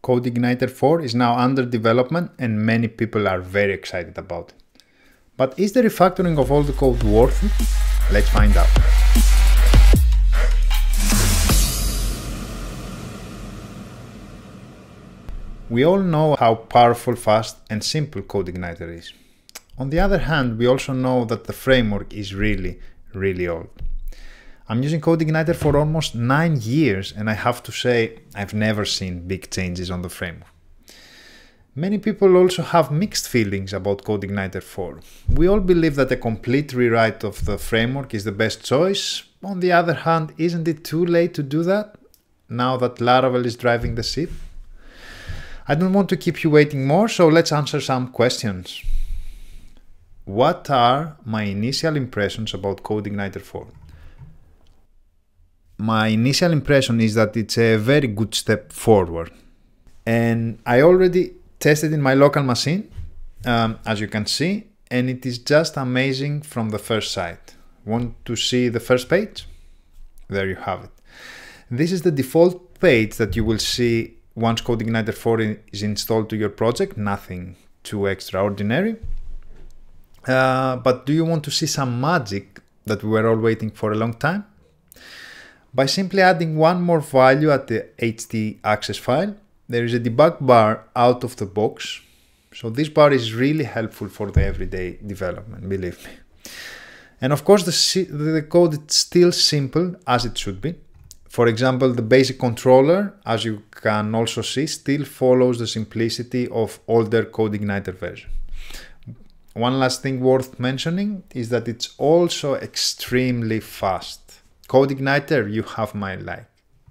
Codeigniter 4 is now under development and many people are very excited about it. But is the refactoring of all the code worth it? Let's find out. We all know how powerful, fast and simple Codeigniter is. On the other hand, we also know that the framework is really old. I'm using Codeigniter for almost 9 years and I have to say I've never seen big changes on the framework. Many people also have mixed feelings about Codeigniter 4. We all believe that a complete rewrite of the framework is the best choice. On the other hand, isn't it too late to do that now that Laravel is driving the ship? I don't want to keep you waiting more, so let's answer some questions. What are my initial impressions about Codeigniter 4? My initial impression is that it's a very good step forward. And I already tested in my local machine, as you can see, and it is just amazing from the first sight. Want to see the first page? There you have it. This is the default page that you will see once Codeigniter 4 is installed to your project, nothing too extraordinary. But do you want to see some magic that we were all waiting for a long time? By simply adding one more value at the HT access file, there is a debug bar out of the box. So this bar is really helpful for the everyday development, believe me. And of course the code is still simple as it should be. For example, the basic controller, as you can also see, still follows the simplicity of older Codeigniter version. One last thing worth mentioning is that it's also extremely fast. Codeigniter, you have my like.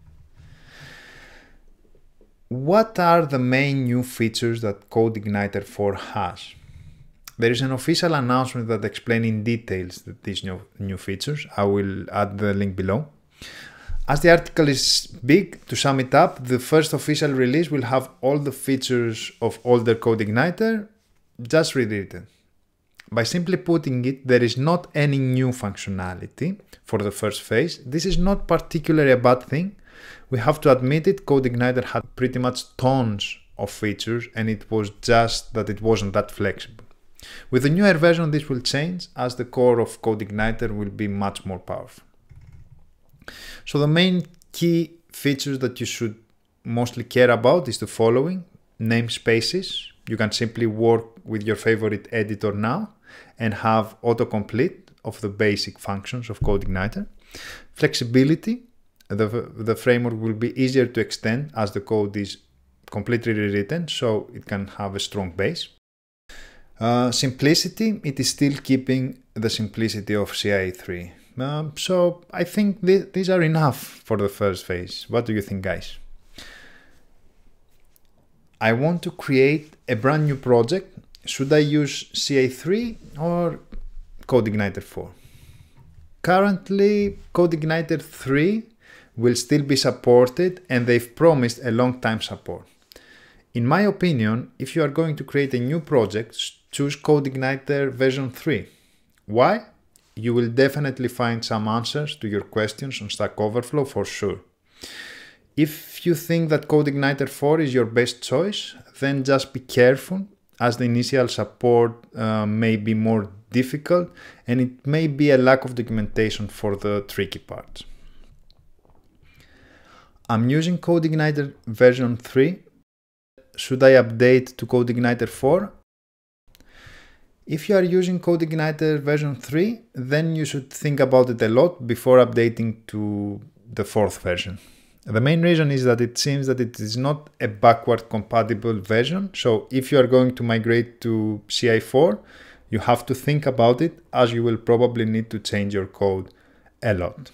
What are the main new features that Codeigniter 4 has? There is an official announcement that explains in details these new features. I will add the link below. As the article is big, to sum it up, the first official release will have all the features of older Codeigniter, just rewritten. By simply putting it, there is not any new functionality for the first phase. This is not particularly a bad thing. We have to admit it, Codeigniter had pretty much tons of features and it was just that it wasn't that flexible. With the newer version, this will change as the core of Codeigniter will be much more powerful. So the main key features that you should mostly care about is the following: namespaces. You can simply work with your favorite editor now and have autocomplete of the basic functions of Codeigniter. Flexibility. The framework will be easier to extend as the code is completely rewritten, so it can have a strong base. Simplicity. It is still keeping the simplicity of CI3. So I think these are enough for the first phase. What do you think, guys? I want to create a brand new project. Should I use CI3 or Codeigniter 4? Currently, Codeigniter 3 will still be supported and they've promised a long time support. In my opinion, if you are going to create a new project, choose Codeigniter version 3. Why? You will definitely find some answers to your questions on Stack Overflow for sure. If you think that Codeigniter 4 is your best choice, then just be careful as the initial support may be more difficult and it may be a lack of documentation for the tricky parts. I'm using Codeigniter version 3. Should I update to Codeigniter 4? If you are using Codeigniter version 3, then you should think about it a lot before updating to the 4th version. The main reason is that it seems that it is not a backward compatible version. So if you are going to migrate to CI4, you have to think about it as you will probably need to change your code a lot.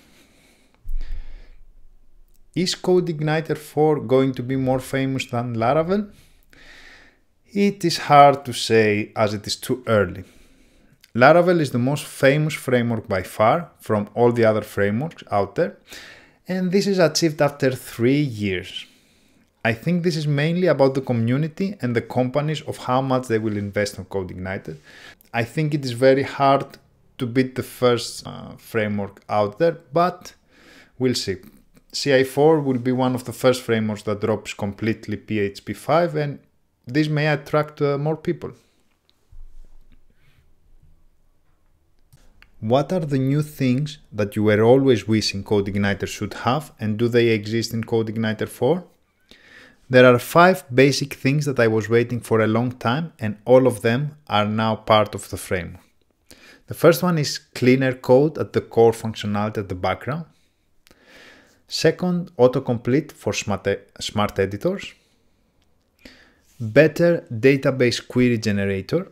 Is Codeigniter 4 going to be more famous than Laravel? It is hard to say as it is too early. Laravel is the most famous framework by far from all the other frameworks out there, and this is achieved after 3 years. I think this is mainly about the community and the companies of how much they will invest on Codeigniter. I think it is very hard to beat the first framework out there, but we'll see. CI4 will be one of the first frameworks that drops completely PHP 5, and this may attract more people. What are the new things that you were always wishing Codeigniter should have, and do they exist in Codeigniter 4? There are 5 basic things that I was waiting for a long time, and all of them are now part of the framework. The first one is cleaner code at the core functionality at the background. Second, autocomplete for smart editors. Better database query generator.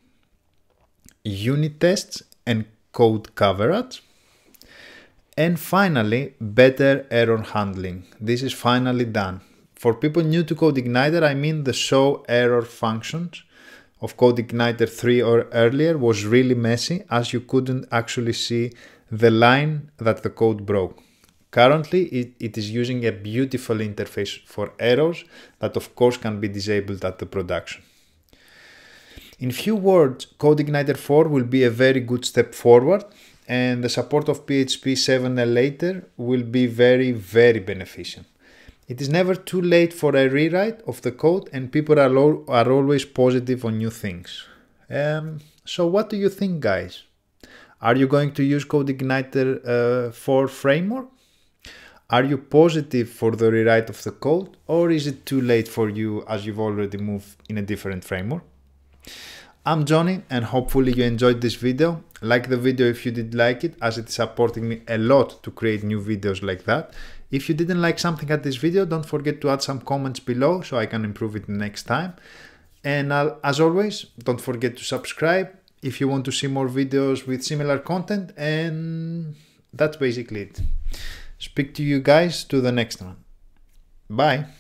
Unit tests and code coverage. And finally, better error handling. This is finally done. For people new to Codeigniter, I mean the show error functions of Codeigniter 3 or earlier was really messy, as you couldn't actually see the line that the code broke. Currently, it is using a beautiful interface for errors that of course can be disabled at the production. In few words, Codeigniter 4 will be a very good step forward, and the support of PHP 7 later will be very, very beneficial. It is never too late for a rewrite of the code, and people are always positive on new things. So what do you think, guys? Are you going to use Codeigniter 4 framework? Are you positive for the rewrite of the code, or is it too late for you as you've already moved in a different framework? I'm Johnny, and hopefully you enjoyed this video. Like the video if you did like it, as it is supporting me a lot to create new videos like that. If you didn't like something at this video, don't forget to add some comments below so I can improve it next time. And as always, don't forget to subscribe if you want to see more videos with similar content, and that's basically it. Speak to you guys to the next one. Bye.